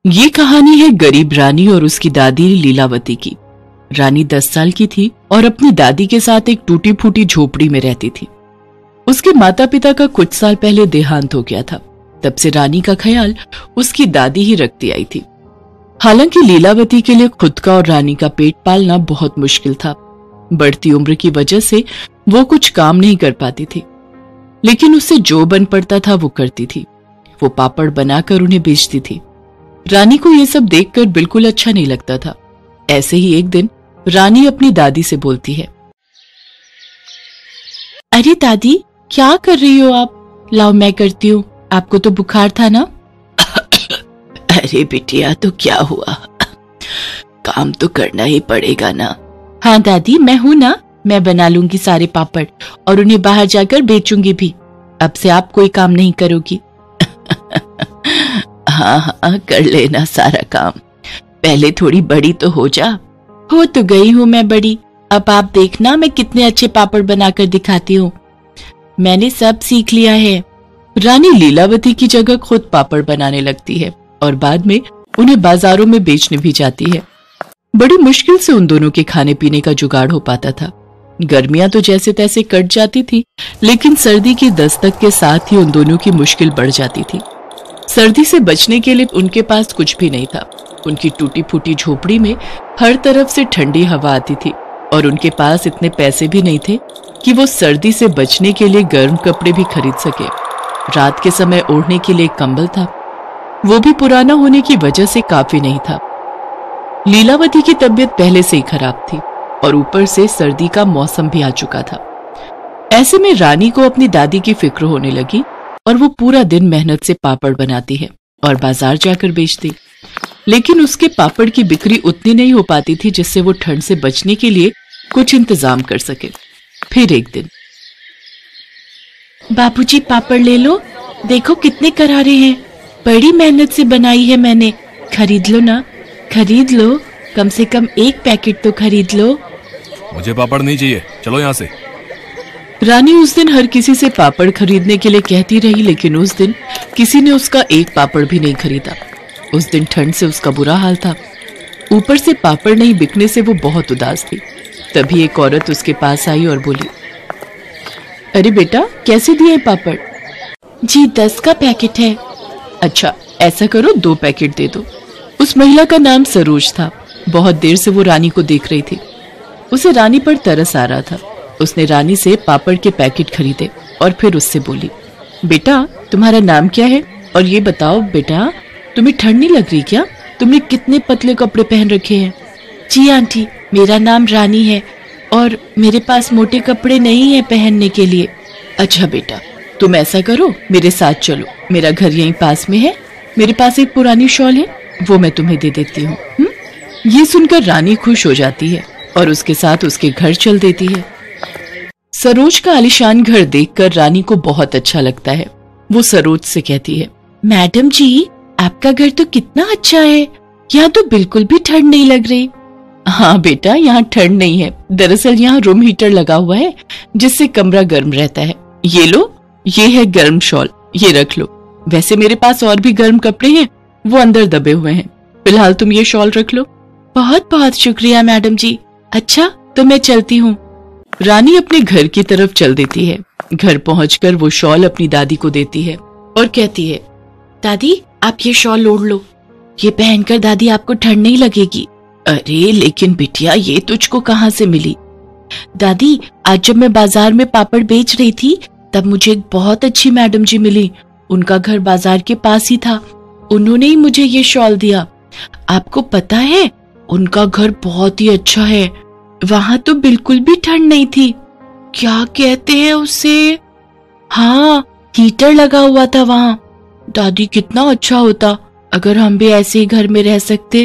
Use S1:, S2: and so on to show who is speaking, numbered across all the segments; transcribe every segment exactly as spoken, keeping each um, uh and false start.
S1: ये कहानी है गरीब रानी और उसकी दादी लीलावती की। रानी दस साल की थी और अपनी दादी के साथ एक टूटी फूटी झोपड़ी में रहती थी। उसके माता पिता का कुछ साल पहले देहांत हो गया था। तब से रानी का ख्याल उसकी दादी ही रखती आई थी। हालांकि लीलावती के लिए खुद का और रानी का पेट पालना बहुत मुश्किल था। बढ़ती उम्र की वजह से वो कुछ काम नहीं कर पाती थी, लेकिन उससे जो बन पड़ता था वो करती थी। वो पापड़ बनाकर उन्हें बेचती थी। रानी को ये सब देखकर बिल्कुल अच्छा नहीं लगता था। ऐसे ही एक दिन रानी अपनी दादी से बोलती है, अरे दादी, क्या कर रही हो आप? लाओ मैं करती हूँ, आपको तो बुखार था ना?
S2: अरे बिटिया, तो क्या हुआ, काम तो करना ही पड़ेगा ना।
S1: हाँ दादी, मैं हूं ना, मैं बना लूंगी सारे पापड़ और उन्हें बाहर जाकर बेचूंगी भी। अब से आप कोई काम नहीं करोगी।
S2: हाँ हाँ, कर लेना सारा काम, पहले थोड़ी बड़ी तो हो जा।
S1: हो तो गई हूँ मैं बड़ी, अब आप देखना मैं कितने अच्छे पापड़ बनाकर दिखाती हूँ। मैंने सब सीख लिया है।
S2: रानी लीलावती की जगह खुद पापड़ बनाने लगती है और बाद में उन्हें बाजारों में बेचने भी जाती है। बड़ी मुश्किल से उन दोनों के खाने पीने का जुगाड़ हो पाता था। गर्मियां तो जैसे तैसे कट जाती थी, लेकिन सर्दी की दस्तक के साथ ही उन दोनों की मुश्किल बढ़ जाती थी। सर्दी से बचने के लिए उनके पास कुछ भी नहीं था। उनकी टूटी फूटी झोपड़ी में हर तरफ से ठंडी हवा आती थी और उनके पास इतने पैसे भी नहीं थे कि वो सर्दी से बचने के लिए गर्म कपड़े भी खरीद सके। रात के समय ओढ़ने के लिए कंबल था, वो भी पुराना होने की वजह से काफी नहीं था। लीलावती की तबीयत पहले से ही खराब थी और ऊपर से सर्दी का मौसम भी आ चुका था। ऐसे में रानी को अपनी दादी की फिक्र होने लगी और वो पूरा दिन मेहनत से पापड़ बनाती है और बाजार जाकर बेचती। लेकिन उसके पापड़ की बिक्री उतनी नहीं हो पाती थी जिससे वो ठंड से बचने के लिए कुछ इंतजाम कर सके। फिर एक दिन,
S1: बाबूजी पापड़ ले लो, देखो कितने करारे हैं, बड़ी मेहनत से बनाई है मैंने, खरीद लो ना, खरीद लो, कम से कम एक पैकेट तो खरीद लो।
S3: मुझे पापड़ नहीं चाहिए, चलो यहाँ से।
S2: रानी उस दिन हर किसी से पापड़ खरीदने के लिए कहती रही, लेकिन उस दिन किसी ने उसका एक पापड़ भी नहीं खरीदा। उस दिन ठंड से उसका बुरा हाल था, ऊपर से पापड़ नहीं बिकने से वो बहुत उदास थी। तभी एक औरत उसके पास आई और बोली, अरे बेटा, कैसे दिए पापड़?
S1: जी दस का पैकेट है।
S2: अच्छा, ऐसा करो दो पैकेट दे दो। उस महिला का नाम सरोज था। बहुत देर से वो रानी को देख रही थी। उसे रानी पर तरस आ रहा था। उसने रानी से पापड़ के पैकेट खरीदे और फिर उससे बोली, बेटा तुम्हारा नाम क्या है? और ये बताओ बेटा, तुम्हें ठंड नहीं लग रही क्या? तुमने कितने पतले कपड़े पहन रखे हैं?
S1: जी आंटी, मेरा नाम रानी है और मेरे पास मोटे कपड़े नहीं है पहनने के लिए।
S2: अच्छा बेटा, तुम ऐसा करो, मेरे साथ चलो, मेरा घर यहीं पास में है। मेरे पास एक पुरानी शॉल है, वो मैं तुम्हें दे देती हूँ। ये सुनकर रानी खुश हो जाती है और उसके साथ उसके घर चल देती है। सरोज का आलीशान घर देखकर रानी को बहुत अच्छा लगता है। वो सरोज से कहती है,
S1: मैडम जी, आपका घर तो कितना अच्छा है, यहाँ तो बिल्कुल भी ठंड नहीं लग रही।
S2: हाँ बेटा, यहाँ ठंड नहीं है, दरअसल यहाँ रूम हीटर लगा हुआ है जिससे कमरा गर्म रहता है। ये लो, ये है गर्म शॉल, ये रख लो। वैसे मेरे पास और भी गर्म कपड़े हैं, वो अंदर दबे हुए हैं। फिलहाल तुम ये शॉल रख लो।
S1: बहुत बहुत शुक्रिया मैडम जी। अच्छा, तो मैं चलती हूँ।
S2: रानी अपने घर की तरफ चल देती है। घर पहुंचकर वो शॉल अपनी दादी को देती है और कहती है,
S1: दादी आप ये शॉल ओढ़ लो, ये पहनकर दादी आपको ठंड नहीं लगेगी।
S2: अरे लेकिन बिटिया, ये तुझको कहाँ से मिली?
S1: दादी, आज जब मैं बाजार में पापड़ बेच रही थी तब मुझे एक बहुत अच्छी मैडम जी मिली। उनका घर बाजार के पास ही था, उन्होंने ही मुझे ये शॉल दिया। आपको पता है, उनका घर बहुत ही अच्छा है, वहां तो बिल्कुल भी ठंड नहीं थी।
S2: क्या कहते हैं उसे?
S1: हाँ, हीटर लगा हुआ था वहां।
S2: दादी, कितना अच्छा होता अगर हम भी ऐसे ही घर में रह सकते।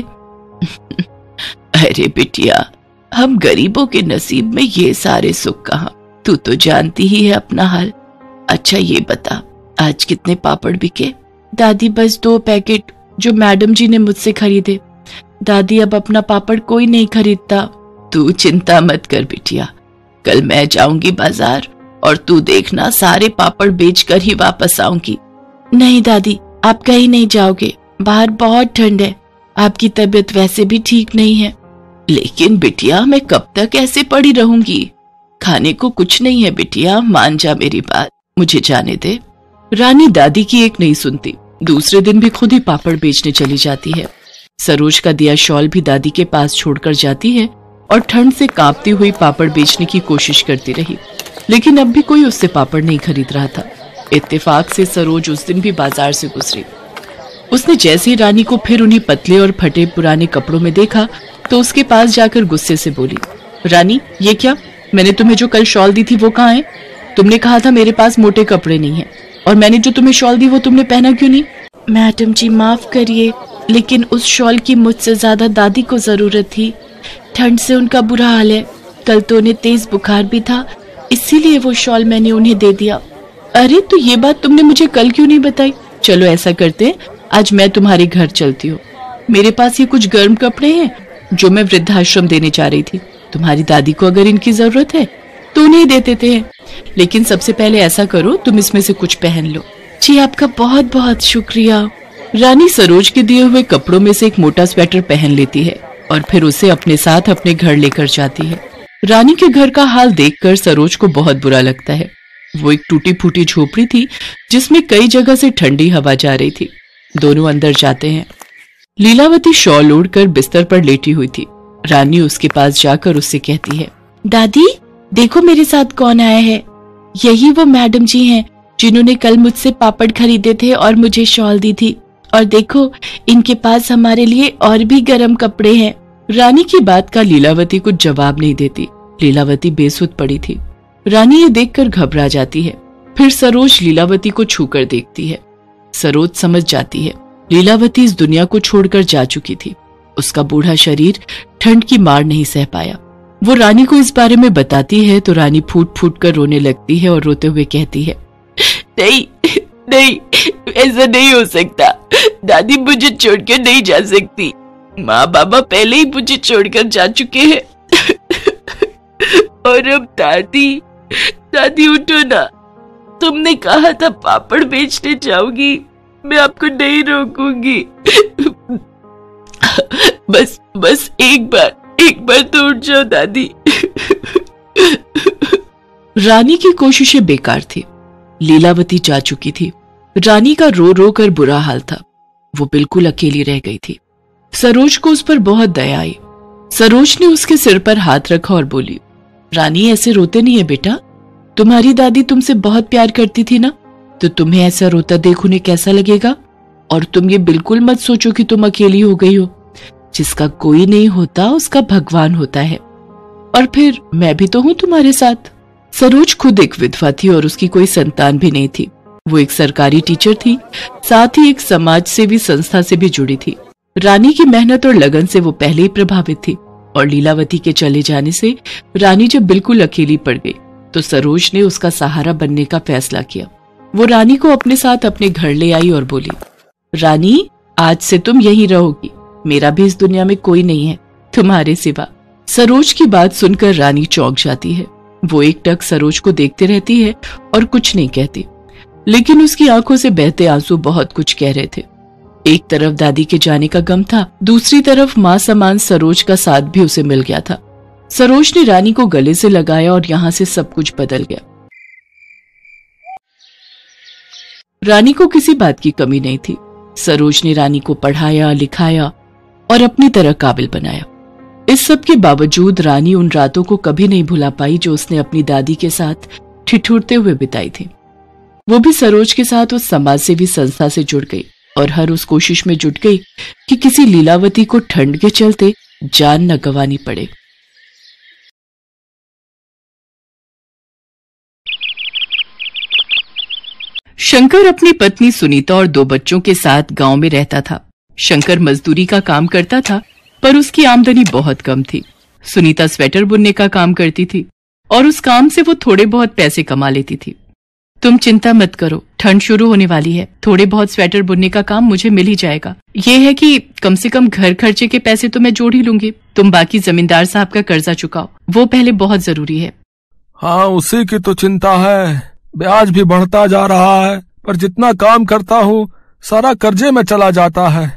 S2: अरे बिटिया, हम गरीबों के नसीब में ये सारे सुख कहाँ, तू तो जानती ही है अपना हाल। अच्छा ये बता, आज कितने पापड़ बिके?
S1: दादी बस दो पैकेट, जो मैडम जी ने मुझसे खरीदे। दादी, अब अपना पापड़ कोई नहीं खरीदता।
S2: तू चिंता मत कर बिटिया, कल मैं जाऊंगी बाजार और तू देखना सारे पापड़ बेचकर ही वापस आऊंगी।
S1: नहीं दादी, आप कहीं नहीं जाओगे,
S2: बाहर बहुत ठंड है, आपकी तबीयत वैसे भी ठीक नहीं है।
S1: लेकिन बिटिया मैं कब तक ऐसे पड़ी रहूंगी? खाने को कुछ नहीं है बिटिया, मान जा मेरी बात, मुझे जाने दे। रानी दादी की एक नहीं सुनती। दूसरे दिन भी खुद ही पापड़ बेचने चली जाती है। सरोज का दिया शॉल भी दादी के पास छोड़कर जाती है और ठंड से कांपती हुई पापड़ बेचने की कोशिश करती रही, लेकिन अब भी कोई उससे पापड़ नहीं खरीद रहा था। इत्तेफाक से सरोज उस दिन भी बाजार से गुजरी। उसने जैसे ही रानी को फिर उन्हीं पतले और फटे पुराने कपड़ों में देखा तो उसके पास जाकर गुस्से से बोली, रानी ये क्या? मैंने तुम्हें जो कल शॉल दी थी वो कहाँ है? तुमने कहा था मेरे पास मोटे कपड़े नहीं है, और मैंने जो तुम्हें शॉल दी वो तुमने पहना क्यों नहीं?
S2: मैडम जी माफ करिए, लेकिन उस शॉल की मुझसे ज्यादा दादी को जरूरत थी। ठंड से उनका बुरा हाल है, कल तो उन्हें तेज बुखार भी था, इसीलिए वो शॉल मैंने उन्हें दे दिया।
S1: अरे तो ये बात तुमने मुझे कल क्यों नहीं बताई? चलो ऐसा करते हैं, आज मैं तुम्हारे घर चलती हूँ। मेरे पास ये कुछ गर्म कपड़े हैं जो मैं वृद्धाश्रम देने जा रही थी। तुम्हारी दादी को अगर इनकी जरूरत है तो उन्हें दे देते हैं, लेकिन सबसे पहले ऐसा करो तुम इसमें से कुछ पहन लो।
S2: जी आपका बहुत बहुत शुक्रिया।
S1: रानी सरोज के दिए हुए कपड़ों में से एक मोटा स्वेटर पहन लेती है और फिर उसे अपने साथ अपने घर लेकर जाती है। रानी के घर का हाल देखकर सरोज को बहुत बुरा लगता है। वो एक टूटी फूटी झोपड़ी थी जिसमें कई जगह से ठंडी हवा जा रही थी। दोनों अंदर जाते हैं। लीलावती शॉल ओढ़कर बिस्तर पर लेटी हुई थी। रानी उसके पास जाकर उससे कहती है,
S2: दादी देखो मेरे साथ कौन आया है। यही वो मैडम जी हैं जिन्होंने कल मुझसे पापड़ खरीदे थे और मुझे शॉल दी थी, और देखो इनके पास हमारे लिए और भी गर्म कपड़े हैं।
S1: रानी की बात का लीलावती कुछ जवाब नहीं देती। लीलावती बेसुध पड़ी थी। रानी ये देखकर घबरा जाती है। फिर सरोज लीलावती को छूकर देखती है। सरोज समझ जाती है लीलावती इस दुनिया को छोड़कर जा चुकी थी। उसका बूढ़ा शरीर ठंड की मार नहीं सह पाया। वो रानी को इस बारे में बताती है तो रानी फूट फूट कर रोने लगती है और रोते हुए कहती है, नहीं नहीं, ऐसा नहीं हो सकता। दादी मुझे छोड़कर नहीं जा सकती। माँ बाबा पहले ही मुझे छोड़कर जा चुके हैं। और अब दादी, दादी उठो ना, तुमने कहा था पापड़ बेचने जाओगी, मैं आपको नहीं रोकूंगी। बस बस एक बार एक बार तो उठ जाओ दादी। रानी की कोशिशें बेकार थी। लीलावती जा चुकी थी। रानी का रो रो कर बुरा हाल था। वो बिल्कुल अकेली रह गई थी। सरोज को उस पर बहुत दया आई। सरोज ने उसके सिर पर हाथ रखा और बोली, रानी ऐसे रोते नहीं है बेटा, तुम्हारी दादी तुमसे बहुत प्यार करती थी ना, तो तुम्हें ऐसा रोता देख उन्हें कैसा लगेगा? और तुम ये बिल्कुल मत सोचो कि तुम अकेली हो गई हो। जिसका कोई नहीं होता उसका भगवान होता है। और फिर मैं भी तो हूं तुम्हारे साथ। सरोज खुद एक विधवा थी और उसकी कोई संतान भी नहीं थी। वो एक सरकारी टीचर थी, साथ ही एक समाज सेवी संस्था से भी जुड़ी थी। रानी की मेहनत और लगन से वो पहले ही प्रभावित थी, और लीलावती के चले जाने से रानी जब बिल्कुल अकेली पड़ गई तो सरोज ने उसका सहारा बनने का फैसला किया। वो रानी को अपने साथ अपने घर ले आई और बोली, रानी आज से तुम यहीं रहोगी, मेरा भी इस दुनिया में कोई नहीं है तुम्हारे सिवा। सरोज की बात सुनकर रानी चौंक जाती है। वो एक टक सरोज को देखते रहती है और कुछ नहीं कहती, लेकिन उसकी आंखों से बहते आंसू बहुत कुछ कह रहे थे। एक तरफ दादी के जाने का गम था, दूसरी तरफ मां समान सरोज का साथ भी उसे मिल गया था। सरोज ने रानी को गले से लगाया और यहाँ से सब कुछ बदल गया। रानी को किसी बात की कमी नहीं थी। सरोज ने रानी को पढ़ाया, लिखाया और अपनी तरह काबिल बनाया। इस सब के बावजूद रानी उन रातों को कभी नहीं भुला पाई जो उसने अपनी दादी के साथ ठिठुरते हुए बिताई थी। वो भी सरोज के साथ उस समाज सेवी संस्था से जुड़ गई और हर उस कोशिश में जुट गई कि किसी लीलावती को ठंड के चलते जान न गंवानी पड़े। शंकर अपनी पत्नी सुनीता और दो बच्चों के साथ गांव में रहता था। शंकर मजदूरी का काम करता था, पर उसकी आमदनी बहुत कम थी। सुनीता स्वेटर बुनने का काम करती थी और उस काम से वो थोड़े बहुत पैसे कमा लेती थी। तुम चिंता मत करो, ठंड शुरू होने वाली है, थोड़े बहुत स्वेटर बुनने का काम मुझे मिल ही जाएगा। ये है कि कम से कम घर खर्चे के पैसे तो मैं जोड़ ही लूंगी। तुम बाकी जमींदार साहब का कर्जा चुकाओ, वो पहले बहुत जरूरी है।
S4: हाँ, उसी की तो चिंता है। ब्याज भी बढ़ता जा रहा है, पर जितना काम करता हूँ सारा कर्जे में चला जाता है।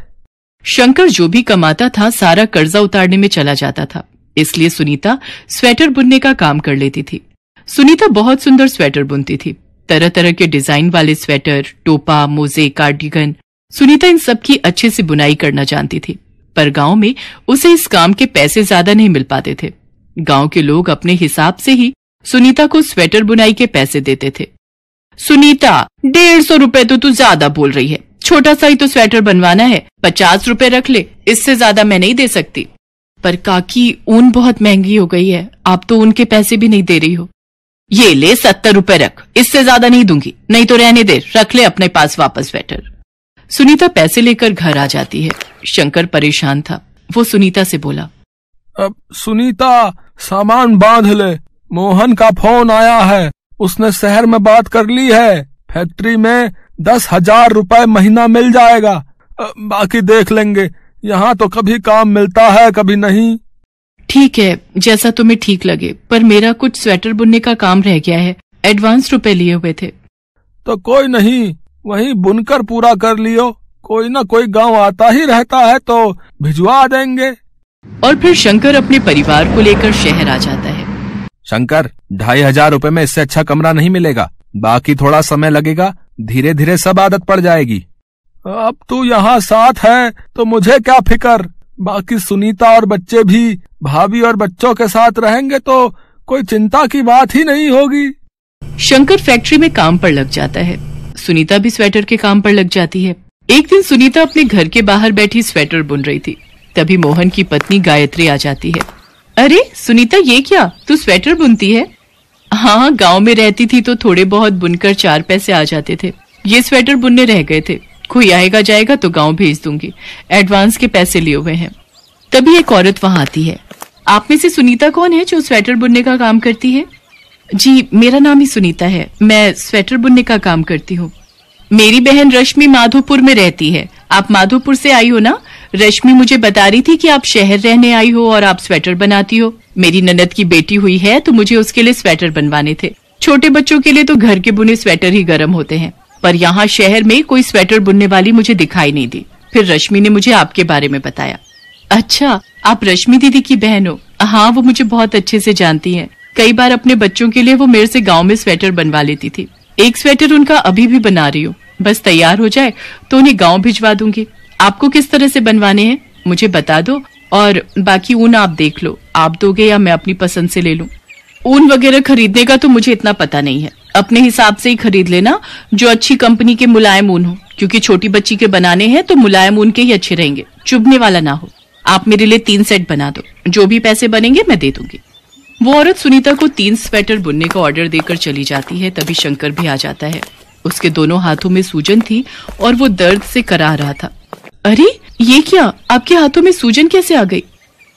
S2: शंकर जो भी कमाता था सारा कर्जा उतारने में चला जाता था, इसलिए सुनीता स्वेटर बुनने का काम कर लेती थी। सुनीता बहुत सुंदर स्वेटर बुनती थी, तरह तरह के डिजाइन वाले स्वेटर, टोपा, मोजे, कार्डिगन। सुनीता इन सब की अच्छे से बुनाई करना जानती थी, पर गांव में उसे इस काम के पैसे ज्यादा नहीं मिल पाते थे। गांव के लोग अपने हिसाब से ही सुनीता को स्वेटर बुनाई के पैसे देते थे। सुनीता, डेढ़ सौ रुपए तो तू ज्यादा बोल रही है, छोटा सा ही तो स्वेटर बनवाना है, पचास रुपए रख ले, इससे ज्यादा मैं नहीं दे सकती। पर काकी, ऊन बहुत महंगी हो गई है, आप तो ऊन के पैसे भी नहीं दे रही हो। ये ले, सत्तर रुपए रख, इससे ज्यादा नहीं दूंगी, नहीं तो रहने दे, रख ले अपने पास वापस स्वेटर। सुनीता पैसे लेकर घर आ जाती है। शंकर परेशान था। वो सुनीता से बोला,
S4: अब सुनीता, सामान बांध ले, मोहन का फोन आया है, उसने शहर में बात कर ली है, फैक्ट्री में दस हजार रुपए महीना मिल जाएगा, बाकी देख लेंगे, यहाँ तो कभी काम मिलता है कभी नहीं।
S2: ठीक है, जैसा तुम्हें ठीक लगे, पर मेरा कुछ स्वेटर बुनने का काम रह गया है, एडवांस रुपए लिए हुए थे।
S4: तो कोई नहीं, वहीं बुनकर पूरा कर लियो, कोई ना कोई गांव आता ही रहता है तो भिजवा देंगे।
S2: और फिर शंकर अपने परिवार को लेकर शहर आ जाता है।
S3: शंकर, ढाई हजार रुपए में इससे अच्छा कमरा नहीं मिलेगा, बाकी थोड़ा समय लगेगा, धीरे धीरे सब आदत पड़ जाएगी।
S4: अब तू यहाँ साथ है तो मुझे क्या फिकर, बाकी सुनीता और बच्चे भी भाभी और बच्चों के साथ रहेंगे तो कोई चिंता की बात ही नहीं होगी।
S2: शंकर फैक्ट्री में काम पर लग जाता है। सुनीता भी स्वेटर के काम पर लग जाती है। एक दिन सुनीता अपने घर के बाहर बैठी स्वेटर बुन रही थी, तभी मोहन की पत्नी गायत्री आ जाती है। अरे सुनीता, ये क्या, तू स्वेटर बुनती है? हाँ, गांव में रहती थी तो थोड़े बहुत बुनकर चार पैसे आ जाते थे, ये स्वेटर बुनने रह गए थे, कोई आएगा जाएगा तो गांव भेज दूंगी, एडवांस के पैसे लिए हुए हैं। तभी एक औरत वहां आती है। आप में से सुनीता कौन है जो स्वेटर बुनने का काम करती है? जी, मेरा नाम ही सुनीता है, मैं स्वेटर बुनने का काम करती हूँ। मेरी बहन रश्मि माधोपुर में रहती है, आप माधोपुर से आई हो ना? रश्मि मुझे बता रही थी कि आप शहर रहने आई हो और आप स्वेटर बनाती हो। मेरी ननद की बेटी हुई है तो मुझे उसके लिए स्वेटर बनवाने थे। छोटे बच्चों के लिए तो घर के बुने स्वेटर ही गर्म होते हैं, पर यहाँ शहर में कोई स्वेटर बुनने वाली मुझे दिखाई नहीं दी। फिर रश्मि ने मुझे आपके बारे में बताया। अच्छा, आप रश्मि दीदी की बहन हो? हाँ, वो मुझे बहुत अच्छे से जानती हैं। कई बार अपने बच्चों के लिए वो मेरे से गांव में स्वेटर बनवा लेती थी। एक स्वेटर उनका अभी भी बना रही हूँ, बस तैयार हो जाए तो उन्हें गांव भिजवा दूंगी। आपको किस तरह से बनवाने हैं मुझे बता दो, और बाकी ऊन आप देख लो, आप दोगे या मैं अपनी पसंद से ले लूं। ऊन वगैरह खरीदने का तो मुझे इतना पता नहीं है, अपने हिसाब से ही खरीद लेना, जो अच्छी कंपनी के मुलायम ऊन हो, क्योंकि छोटी बच्ची के बनाने हैं तो मुलायम ऊन के ही अच्छे रहेंगे, चुभने वाला ना हो। आप मेरे लिए तीन सेट बना दो, जो भी पैसे बनेंगे मैं दे दूंगी। वो औरत सुनीता को तीन स्वेटर बुनने का ऑर्डर देकर चली जाती है। तभी शंकर भी आ जाता है। उसके दोनों हाथों में सूजन थी और वो दर्द से कराह रहा था। अरे ये क्या, आपके हाथों में सूजन कैसे आ गई?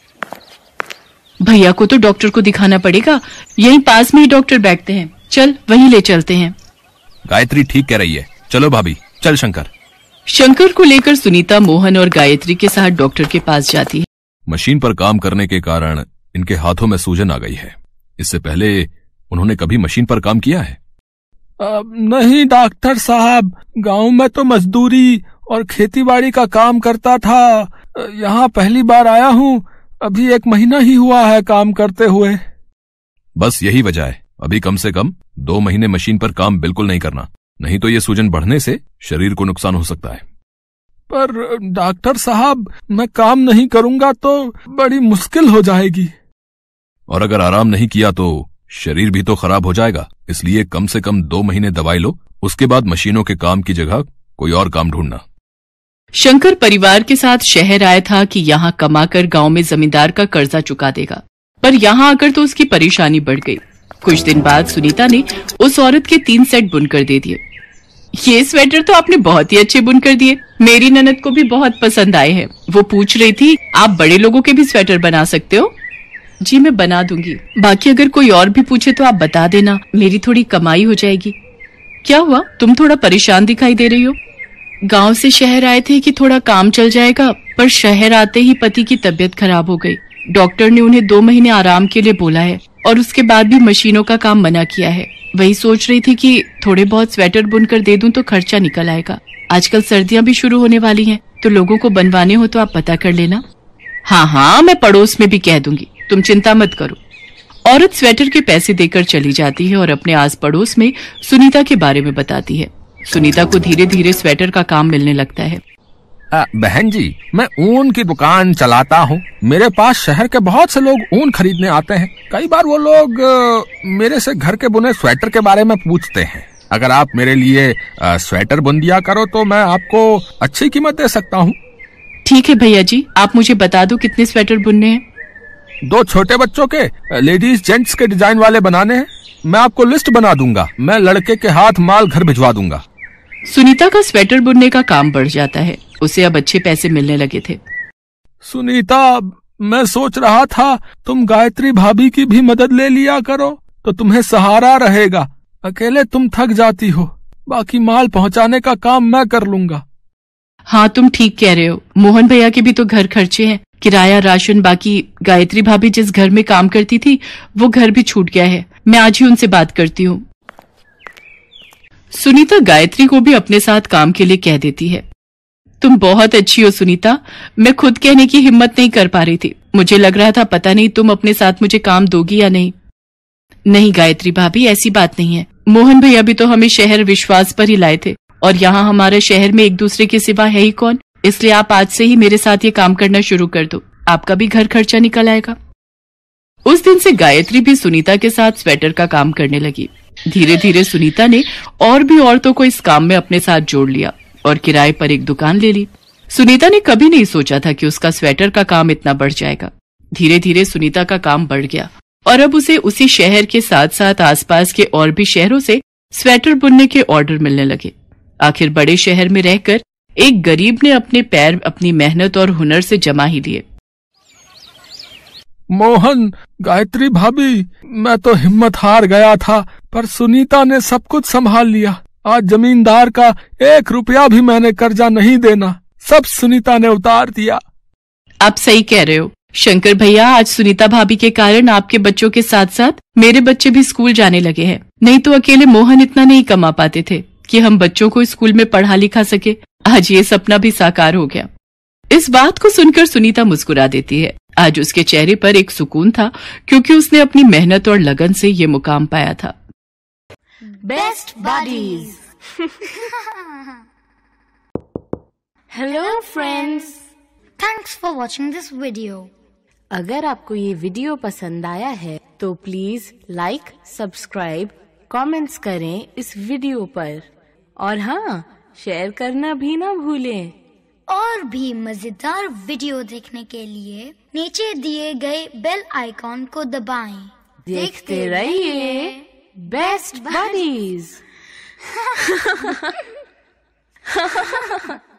S2: भैया को तो डॉक्टर को दिखाना पड़ेगा, यहीं पास में ही डॉक्टर बैठते हैं, चल वहीं ले चलते हैं।
S3: गायत्री ठीक कह रही है, चलो भाभी, चल शंकर।
S2: शंकर को लेकर सुनीता मोहन और गायत्री के साथ डॉक्टर के पास जाती है।
S3: मशीन पर काम करने के कारण इनके हाथों में सूजन आ गई है। इससे पहले उन्होंने कभी मशीन पर काम किया है?
S4: अब नहीं डॉक्टर साहब, गांव में तो मजदूरी और खेतीबाड़ी का काम करता था, यहाँ पहली बार आया हूँ, अभी एक महीना ही हुआ है काम करते हुए।
S3: बस यही वजह है, अभी कम से कम दो महीने मशीन पर काम बिल्कुल नहीं करना, नहीं तो ये सूजन बढ़ने से शरीर को नुकसान हो सकता है।
S4: पर डॉक्टर साहब, मैं काम नहीं करूंगा तो बड़ी मुश्किल हो जाएगी।
S3: और अगर आराम नहीं किया तो शरीर भी तो खराब हो जाएगा, इसलिए कम से कम दो महीने दवाई लो, उसके बाद मशीनों के काम की जगह कोई और काम ढूंढना।
S2: शंकर परिवार के साथ शहर आया था कि यहाँ कमाकर गांव में जमींदार का कर्जा चुका देगा, पर यहाँ आकर तो उसकी परेशानी बढ़ गई। कुछ दिन बाद सुनीता ने उस औरत के तीन सेट बुनकर दे दिए। ये स्वेटर तो आपने बहुत ही अच्छे बुनकर दिए, मेरी ननद को भी बहुत पसंद आए हैं। वो पूछ रही थी आप बड़े लोगों के भी स्वेटर बना सकते हो? जी मैं बना दूंगी, बाकी अगर कोई और भी पूछे तो आप बता देना, मेरी थोड़ी कमाई हो जाएगी। क्या हुआ, तुम थोड़ा परेशान दिखाई दे रही हो? गांव से शहर आए थे कि थोड़ा काम चल जाएगा, पर शहर आते ही पति की तबीयत खराब हो गई। डॉक्टर ने उन्हें दो महीने आराम के लिए बोला है और उसके बाद भी मशीनों का काम मना किया है। वही सोच रही थी कि थोड़े बहुत स्वेटर बुनकर दे दूं तो खर्चा निकल आएगा। आजकल सर्दियां भी शुरू होने वाली हैं, तो लोगों को बनवाने हो तो आप पता कर लेना। हाँ हाँ, मैं पड़ोस में भी कह दूंगी, तुम चिंता मत करो। औरत स्वेटर के पैसे देकर चली जाती है और अपने आस पड़ोस में सुनीता के बारे में बताती है। सुनीता को धीरे धीरे स्वेटर का काम मिलने लगता है।
S4: आ, बहन जी, मैं ऊन की दुकान चलाता हूँ। मेरे पास शहर के बहुत से लोग ऊन खरीदने आते हैं। कई बार वो लोग आ, मेरे से घर के बुने स्वेटर के बारे में पूछते हैं। अगर आप मेरे लिए आ, स्वेटर बुन दिया करो तो मैं आपको अच्छी कीमत दे सकता हूँ।
S2: ठीक है भैया जी, आप मुझे बता दो कितने स्वेटर बुनने हैं।
S4: दो छोटे बच्चों के, लेडीज जेंट्स के डिजाइन वाले बनाने हैं। मैं आपको लिस्ट बना दूंगा। मैं लड़के के हाथ माल घर भिजवा दूंगा।
S2: सुनीता का स्वेटर बुनने का काम बढ़ जाता है। उसे अब अच्छे पैसे मिलने लगे थे।
S4: सुनीता, मैं सोच रहा था तुम गायत्री भाभी की भी मदद ले लिया करो तो तुम्हें सहारा रहेगा। अकेले तुम थक जाती हो, बाकी माल पहुंचाने का काम मैं कर लूंगा।
S2: हाँ, तुम ठीक कह रहे हो। मोहन भैया के भी तो घर खर्चे हैं, किराया, राशन। बाकी गायत्री भाभी जिस घर में काम करती थी वो घर भी छूट गया है। मैं आज ही उनसे बात करती हूँ। सुनीता गायत्री को भी अपने साथ काम के लिए कह देती है। तुम बहुत अच्छी हो सुनीता, मैं खुद कहने की हिम्मत नहीं कर पा रही थी। मुझे लग रहा था पता नहीं तुम अपने साथ मुझे काम दोगी या नहीं। नहीं गायत्री भाभी, ऐसी बात नहीं है। मोहन भैया भी तो हमें शहर विश्वास पर ही लाए थे, और यहाँ हमारे शहर में एक दूसरे के सिवा है ही कौन। इसलिए आप आज से ही मेरे साथ ये काम करना शुरू कर दो, आपका भी घर खर्चा निकल आएगा। उस दिन से गायत्री भी सुनीता के साथ स्वेटर का काम करने लगी। धीरे धीरे सुनीता ने और भी औरतों को इस काम में अपने साथ जोड़ लिया और किराए पर एक दुकान ले ली। सुनीता ने कभी नहीं सोचा था कि उसका स्वेटर का काम इतना बढ़ जाएगा। धीरे धीरे सुनीता का काम बढ़ गया और अब उसे उसी शहर के साथ साथ आसपास के और भी शहरों से स्वेटर बुनने के ऑर्डर मिलने लगे। आखिर बड़े शहर में रहकर एक गरीब ने अपने पैर अपनी मेहनत और हुनर से जमा ही लिए।
S4: मोहन, गायत्री भाभी, मैं तो हिम्मत हार गया था, पर सुनीता ने सब कुछ संभाल लिया। आज जमींदार का एक रुपया भी मैंने कर्जा नहीं देना, सब सुनीता ने उतार दिया।
S2: आप सही कह रहे हो शंकर भैया, आज सुनीता भाभी के कारण आपके बच्चों के साथ साथ मेरे बच्चे भी स्कूल जाने लगे हैं। नहीं तो अकेले मोहन इतना नहीं कमा पाते थे कि हम बच्चों को स्कूल में पढ़ा लिखा सके। आज ये सपना भी साकार हो गया। इस बात को सुनकर सुनीता मुस्कुरा देती है। आज उसके चेहरे पर एक सुकून था, क्योंकि उसने अपनी मेहनत और लगन से ये मुकाम पाया था।
S5: Best buddies. Hello friends,
S6: thanks for watching this video.
S5: अगर आपको ये वीडियो पसंद आया है तो प्लीज लाइक, सब्सक्राइब, कमेंट्स करें इस वीडियो पर, और हाँ, शेयर करना भी ना भूलें।
S6: और भी मजेदार वीडियो देखने के लिए नीचे दिए गए बेल आइकॉन को दबाएं।
S5: देखते रहिए बेस्ट बडीज।